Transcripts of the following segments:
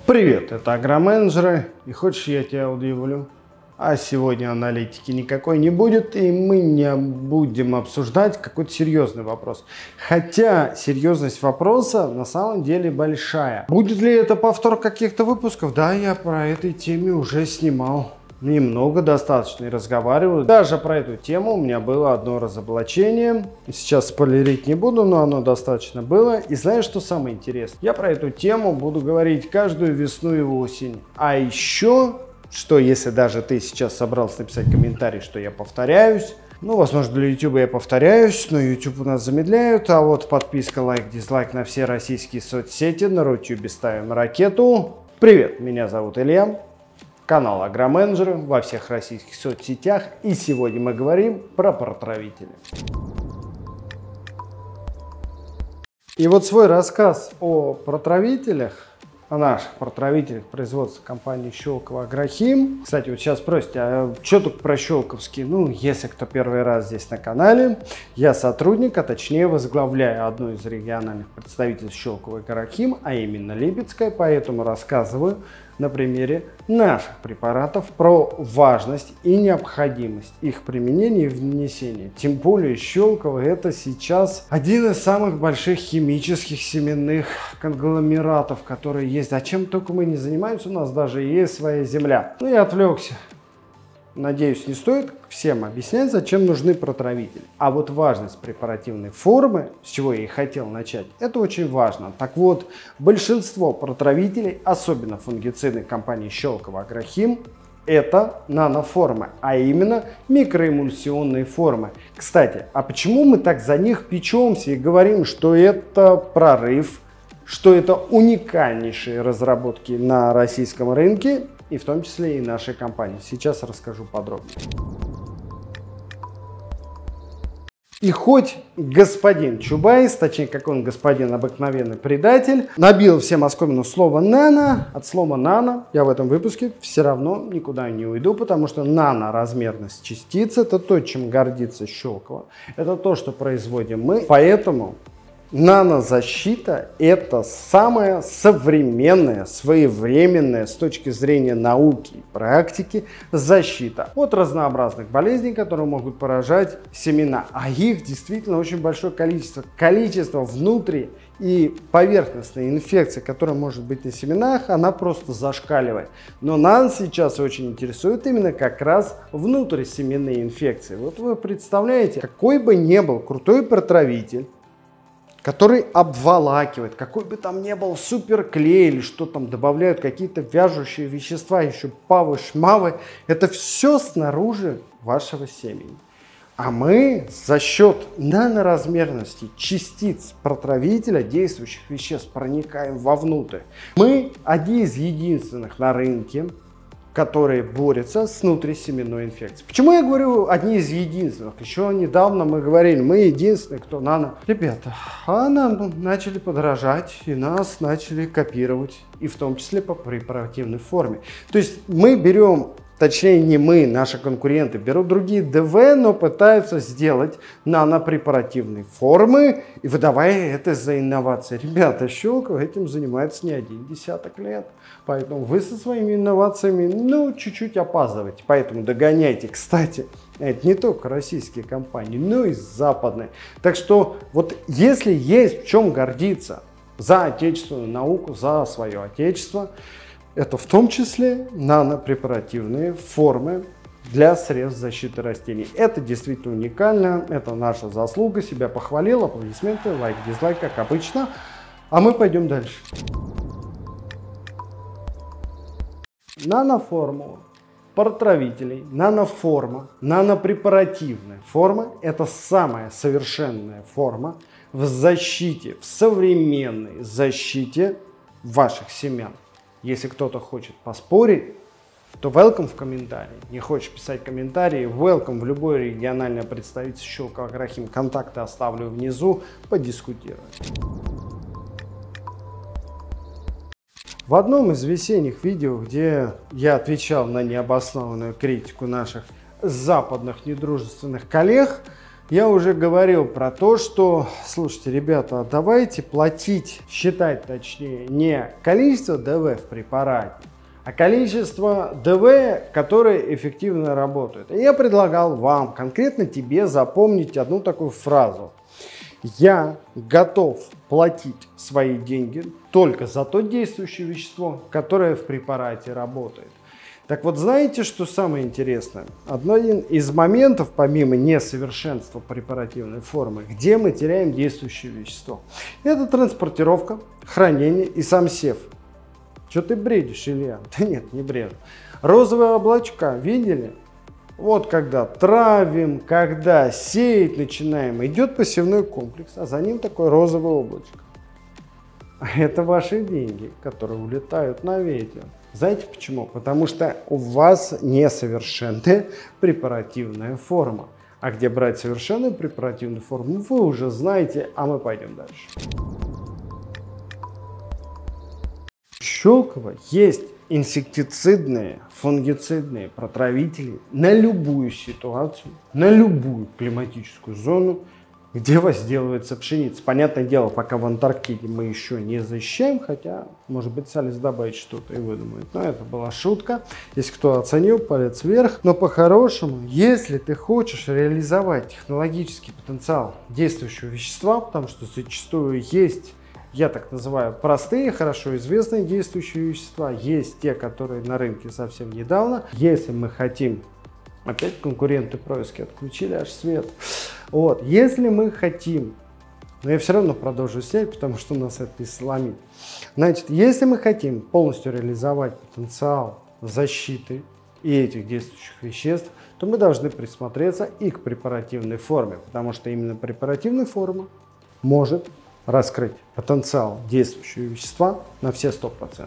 Привет, это агроменеджеры, и хочешь, я тебя удивлю? А сегодня аналитики никакой не будет, и мы не будем обсуждать какой-то серьезный вопрос. Хотя серьезность вопроса на самом деле большая. Будет ли это повтор каких-то выпусков? Да, я про этой теме уже снимал. Немного достаточно и разговариваю. Даже про эту тему у меня было одно разоблачение. Сейчас спойлерить не буду, но оно достаточно было. И знаешь, что самое интересное? Я про эту тему буду говорить каждую весну и осень. А еще, что если даже ты сейчас собрался написать комментарий, что я повторяюсь. Ну, возможно, для YouTube я повторяюсь, но YouTube у нас замедляют. А вот подписка, лайк, дизлайк на все российские соцсети. На Рутюбе ставим ракету. Привет, меня зовут Илья. Канал Агроменеджеры во всех российских соцсетях. И сегодня мы говорим про протравители. И вот свой рассказ о протравителях, о наших протравителях производства компании Щелково Агрохим. Кстати, вот сейчас спросите, а что тут про щелковские? Ну, если кто первый раз здесь на канале, я сотрудник, а точнее возглавляю одну из региональных представительств Щелково Агрохим, а именно Липецкая, поэтому рассказываю на примере наших препаратов про важность и необходимость их применения и внесения. Тем более Щелково — это сейчас один из самых больших химических семенных конгломератов, которые есть. А чем только мы не занимаемся, у нас даже есть своя земля. Ну, я отвлекся. Надеюсь, не стоит всем объяснять, зачем нужны протравители. А вот важность препаративной формы, с чего я и хотел начать, это очень важно. Так вот, большинство протравителей, особенно фунгицидных компаний Щелково Агрохим, это наноформы, а именно микроэмульсионные формы. Кстати, а почему мы так за них печемся и говорим, что это прорыв, что это уникальнейшие разработки на российском рынке, и в том числе и нашей компании? Сейчас расскажу подробнее. И хоть господин Чубайс, точнее, как он господин обыкновенный предатель, набил всем оскомину слово «нано», от слова «нано» я в этом выпуске все равно никуда не уйду, потому что наноразмерность частиц — это то, чем гордится Щелково, это то, что производим мы, поэтому нанозащита – это самая современная, своевременная с точки зрения науки и практики защита от разнообразных болезней, которые могут поражать семена. А их действительно очень большое количество. Количество внутри- и поверхностной инфекции, которая может быть на семенах, она просто зашкаливает. Но нас сейчас очень интересует именно как раз внутрисеменные инфекции. Вот вы представляете, какой бы ни был крутой протравитель, который обволакивает, какой бы там ни был суперклей или что там добавляют, какие-то вяжущие вещества, еще павы, шмавы, это все снаружи вашего семени. А мы за счет наноразмерности частиц протравителя, действующих веществ, проникаем вовнутрь. Мы одни из единственных на рынке, которые борются с внутрисеменной инфекцией. Почему я говорю одни из единственных? Еще недавно мы говорили, мы единственные, кто нано. Ребята, нам начали подражать и нас начали копировать, и в том числе по препаративной форме. То есть мы берем, точнее не мы, наши конкуренты берут другие ДВ, но пытаются сделать нанопрепаративные формы, и выдавая это за инновации. Ребята, Щелково этим занимается не один десяток лет. Поэтому вы со своими инновациями, чуть-чуть опаздываете. Поэтому догоняйте. Кстати, это не только российские компании, но и западные. Так что вот если есть в чем гордиться за отечественную науку, за свое отечество, это в том числе нанопрепаративные формы для средств защиты растений. Это действительно уникально, это наша заслуга, себя похвалил, аплодисменты, лайк, дизлайк, как обычно. А мы пойдем дальше. Наноформула протравителей, наноформа, нанопрепаративная форма – это самая совершенная форма в защите, в современной защите ваших семян. Если кто-то хочет поспорить, то welcome в комментарии. Не хочешь писать комментарии, welcome в любое региональное представительство Щелково Агрохим. Контакты оставлю внизу, подискутируем. В одном из весенних видео, где я отвечал на необоснованную критику наших западных недружественных коллег, Я уже говорил про то, что, слушайте, ребята, давайте платить, считать точнее, не количество ДВ в препарате, а количество ДВ, которые эффективно работают. И я предлагал вам, конкретно тебе, запомнить одну такую фразу. Я готов платить свои деньги только за то действующее вещество, которое в препарате работает. Так вот, знаете, что самое интересное? Один из моментов, помимо несовершенства препаративной формы, где мы теряем действующее вещество, это транспортировка, хранение и сам сев. Что ты бредишь, Илья? Да нет, не бреду. Розовые облачка видели? Вот когда травим, когда сеять начинаем, идет посевной комплекс, а за ним такое розовое облачко. А это ваши деньги, которые улетают на ветер. Знаете почему? Потому что у вас несовершенная препаративная форма. А где брать совершенную препаративную форму, вы уже знаете, а мы пойдем дальше. В Щелково есть инсектицидные, фунгицидные протравители на любую ситуацию, на любую климатическую зону, где возделывается пшеница. Понятное дело, пока в Антарктиде мы еще не защищаем, хотя, может быть, Салис добавить что-то и выдумает. Но это была шутка. Если кто оценил, палец вверх. Но по-хорошему, если ты хочешь реализовать технологический потенциал действующего вещества, потому что зачастую есть, я так называю, простые, хорошо известные действующие вещества, есть те, которые на рынке совсем недавно. Если мы хотим, опять конкуренты происки отключили аж свет. Вот, если мы хотим, но я все равно продолжу снять, потому что у нас это не сломит. Значит, если мы хотим полностью реализовать потенциал защиты и этих действующих веществ, то мы должны присмотреться и к препаративной форме, потому что именно препаративная форма может раскрыть потенциал действующего вещества на все 100%.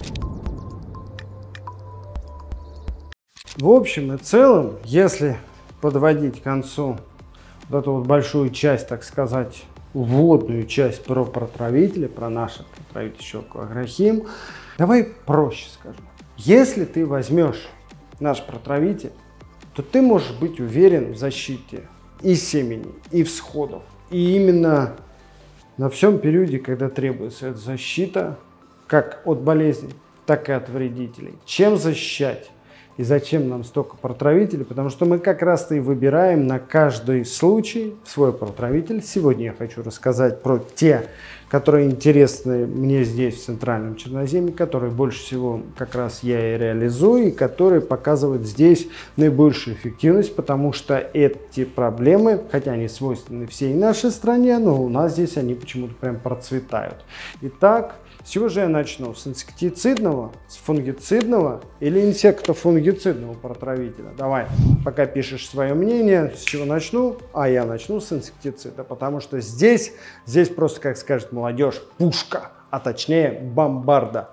В общем и целом, если подводить к концу вот эту вот большую часть, так сказать, вводную часть про протравители, про наше протравитель Щелково Агрохим, давай проще скажу. Если ты возьмешь наш протравитель, то ты можешь быть уверен в защите и семени, и всходов. И именно на всем периоде, когда требуется эта защита, как от болезней, так и от вредителей. Чем защищать? И зачем нам столько протравителей? Потому что мы как раз-то и выбираем на каждый случай свой протравитель. Сегодня я хочу рассказать про те, которые интересны мне здесь, в Центральном Черноземье, которые больше всего как раз я и реализую, и которые показывают здесь наибольшую эффективность, потому что эти проблемы, хотя они свойственны всей нашей стране, но у нас здесь они почему-то прям процветают. Итак, с чего же я начну? С инсектицидного, с фунгицидного или инсектофунгицидного протравителя? Давай, пока пишешь свое мнение, с чего начну? А я начну с инсектицида, потому что здесь просто, как скажет молодежь, пушка, а точнее бомбарда.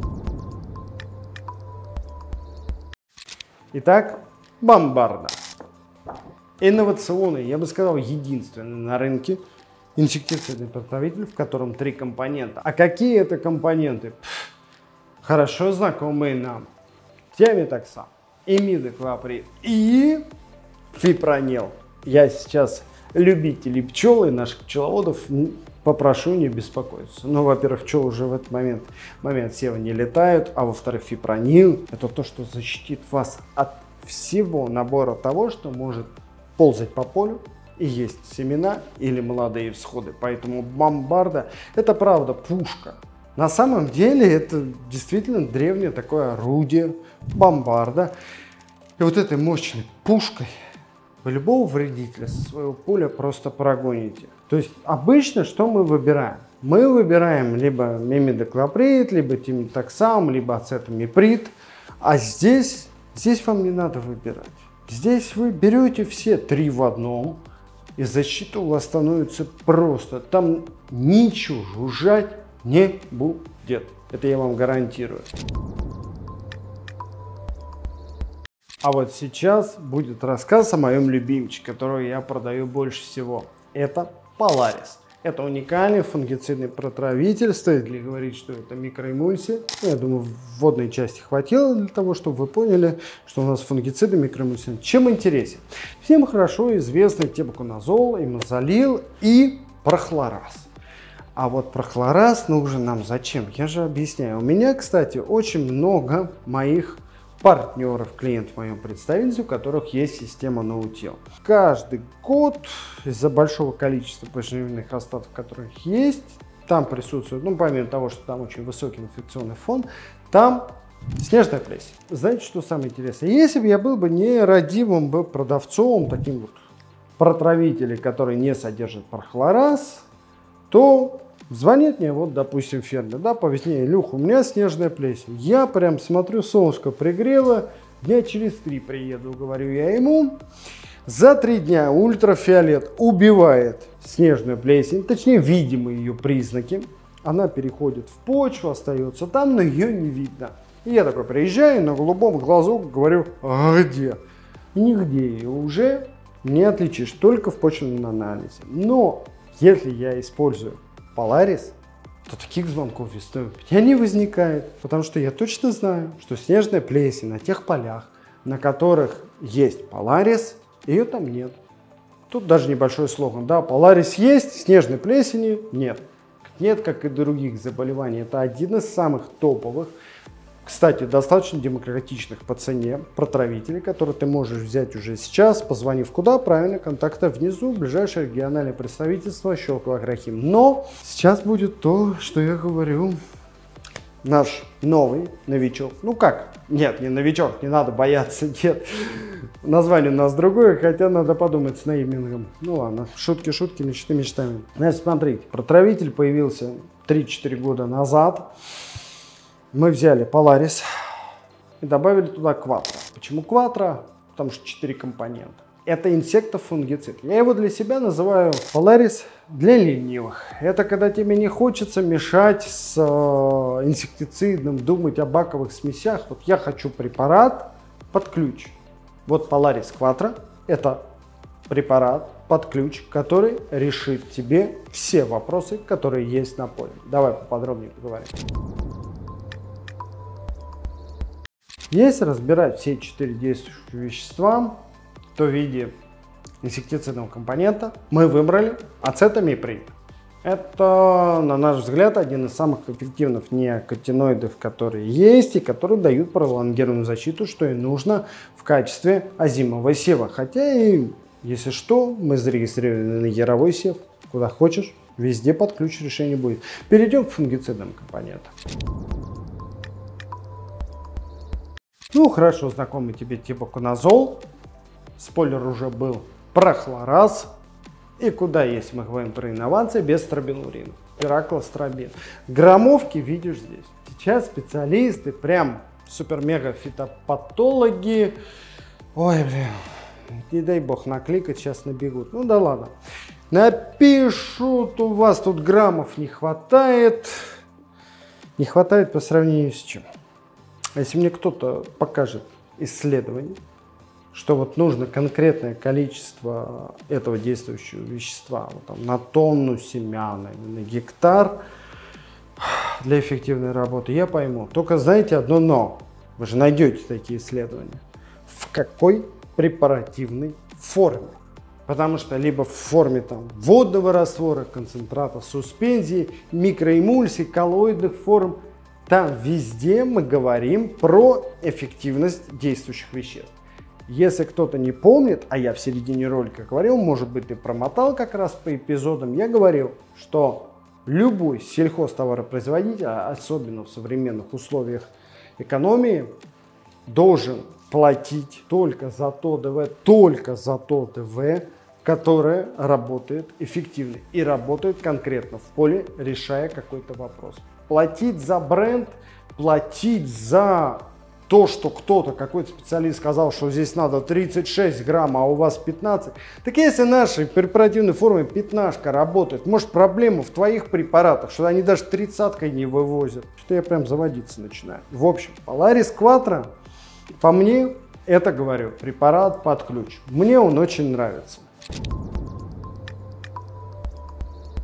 Итак, бомбарда. Инновационный, я бы сказал, единственный на рынке инсектицидный протравитель, в котором 3 компонента. А какие это компоненты? Хорошо знакомые нам. Тиаметоксам, имидоклоприд и фипронил. Я сейчас любителей пчел и наших пчеловодов попрошу не беспокоиться. Ну, во-первых, пчелы уже в этот момент сева не летают, а во-вторых, фипронил – это то, что защитит вас от всего набора того, что может ползать по полю и есть семена или молодые всходы. Поэтому бомбарда – это правда пушка. На самом деле это действительно древнее такое орудие, бомбарда. И вот этой мощной пушкой вы любого вредителя со своего поля просто прогоните. То есть обычно что мы выбираем? Мы выбираем либо имидоклоприд, либо тиаметоксам, либо ацетамиприд. А здесь вам не надо выбирать. Здесь вы берете все 3 в одном, и защита у вас становится просто. Там ничего жужжать не будет. Это я вам гарантирую. А вот сейчас будет рассказ о моем любимчике, который я продаю больше всего. Это Polaris. Это уникальный фунгицидный протравитель. Стоит ли говорить, что это микроэмульсия? Я думаю, в вводной части хватило для того, чтобы вы поняли, что у нас фунгициды микроэмульсия. Чем интересен? Всем хорошо известны тебуконазол, имазолил и прохлораз. А вот прохлораз нужен нам зачем? Я же объясняю. У меня, кстати, очень много моих партнеров, клиентов в моем представительстве, у которых есть система ноутил. Каждый год из-за большого количества поживных остатков, которых есть, там присутствует, ну, помимо того, что там очень высокий инфекционный фон, там снежная плесень. Знаете, что самое интересное? Если бы я был бы нерадивым продавцом, таким вот протравителем, который не содержит прохлораз, то звонит мне, вот, допустим, фермер, да, по весне: Илюха, у меня снежная плесень. Я прям смотрю, солнышко пригрело, дня через 3 приеду, говорю я ему. За 3 дня ультрафиолет убивает снежную плесень, точнее, видимые ее признаки. Она переходит в почву, остается там, но ее не видно. И я такой приезжаю, на голубом глазу говорю: а где? И нигде ее уже не отличишь, только в почвенном анализе. Но если я использую Polaris, то таких звонков весной не возникает, потому что я точно знаю, что снежная плесень на тех полях, на которых есть Polaris, ее там нет. Тут даже небольшой слоган, да, Polaris есть, снежной плесени нет. Нет, как и других заболеваний. Это один из самых топовых, кстати, достаточно демократичных по цене протравителей, которые ты можешь взять уже сейчас, позвонив куда? Правильно, контакта внизу, ближайшее региональное представительство Щелково Агрохим. Но сейчас будет то, что я говорю, наш новый новичок. Ну как? Нет, не новичок, не надо бояться, нет. Название у нас другое, хотя надо подумать с неймингом. Ну ладно, шутки, мечты мечтами. Значит, смотрите, протравитель появился 3-4 года назад. Мы взяли Polaris и добавили туда Quattro. Почему Quattro? Потому что 4 компонента. Это инсектофунгицид. Я его для себя называю Polaris для ленивых. Это когда тебе не хочется мешать с инсектицидом, думать о баковых смесях. Вот я хочу препарат под ключ. Вот Polaris Quattro – это препарат под ключ, который решит тебе все вопросы, которые есть на поле. Давай поподробнее поговорим. Если разбирать все 4 действующих вещества, то в виде инсектицидного компонента мы выбрали ацетамиприд. Это, на наш взгляд, один из самых эффективных неокотиноидов, которые есть и которые дают пролонгированную защиту, что и нужно в качестве озимого сева. Хотя и, если что, мы зарегистрированы на яровой сев, куда хочешь, везде под ключ решение будет. Перейдем к фунгицидным компонентам. Ну, хорошо знакомый тебе тебуконазол. Спойлер уже был. Прохлораз. И куда, если мы говорим про инновации, без стробинурина. Пираклостробин. Граммовки видишь здесь. Сейчас специалисты, прям супер-мега-фитопатологи. Ой, блин, не дай бог накликать, сейчас набегут. Ну да ладно. Напишут, у вас тут граммов не хватает. Не хватает по сравнению с чем? Если мне кто-то покажет исследование, что вот нужно конкретное количество этого действующего вещества вот там, на тонну семян или на гектар для эффективной работы, я пойму. Только знаете одно но. Вы же найдете такие исследования. В какой препаративной форме? Потому что либо в форме там, водного раствора, концентрата, суспензии, микроэмульсий, коллоидных форм. Там везде мы говорим про эффективность действующих веществ. Если кто-то не помнит, а я в середине ролика говорил, может быть, ты промотал как раз по эпизодам, я говорил, что любой сельхозтоваропроизводитель, особенно в современных условиях экономии, должен платить только за то ДВ, которое работает эффективно и работает конкретно в поле, решая какой-то вопрос. Платить за бренд, платить за то, что кто-то, какой-то специалист сказал, что здесь надо 36 грамм, а у вас 15. Так если нашей препаративной форме пятнашка работает, может проблема в твоих препаратах, что они даже 30-кой не вывозят. Что я прям заводиться начинаю. В общем, Polaris Quattro, по мне, это, говорю, препарат под ключ. Мне он очень нравится.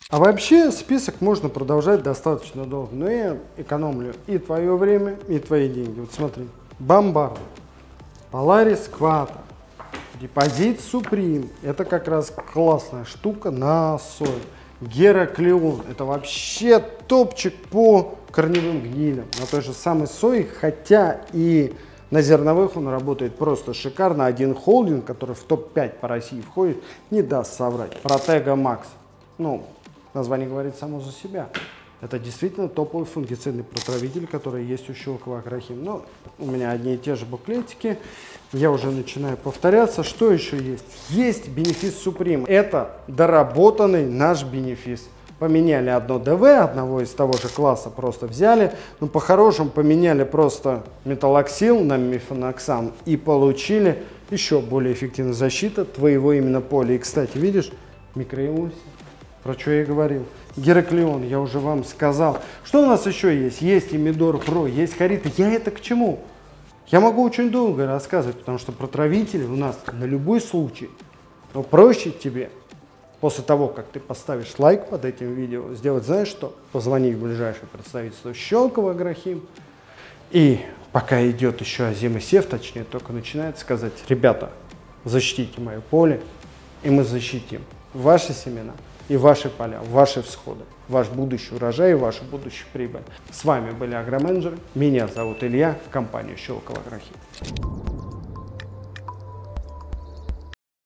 А вообще список можно продолжать достаточно долго, но я экономлю и твое время, и твои деньги. Вот смотри, Бомбард, Polaris Quattro, Депозит Supreme, это как раз классная штука на сой. Гераклеон, это вообще топчик по корневым гнилям, на той же самой сое, хотя и на зерновых он работает просто шикарно. Один холдинг, который в топ-5 по России входит, не даст соврать. Protego Max. Ну, название говорит само за себя. Это действительно топовый фунгицидный протравитель, который есть у Щелково Агрохим. Но у меня одни и те же буклетики. Я уже начинаю повторяться. Что еще есть? Есть бенефис Supreme. Это доработанный наш бенефис. Поменяли одно ДВ, одного из того же класса просто взяли. Но по-хорошему поменяли просто металлоксил на мифеноксан и получили еще более эффективную защиту твоего именно поля. И, кстати, видишь, микроэмульсия. Про что я говорил. Гераклеон, я уже вам сказал. Что у нас еще есть? Есть Имидор Про, есть Харита. Я это к чему? Я могу очень долго рассказывать, потому что протравители у нас на любой случай. Но проще тебе, после того, как ты поставишь лайк под этим видео, сделать, знаешь что? Позвонить в ближайшее представительство Щелково Агрохим. И пока идет еще Азимосев, точнее, только начинает сказать: ребята, защитите мое поле, и мы защитим ваши семена и ваши поля, ваши всходы, ваш будущий урожай и вашу будущую прибыль. С вами были агроменеджеры. Меня зовут Илья, компания Щелково Агрохим.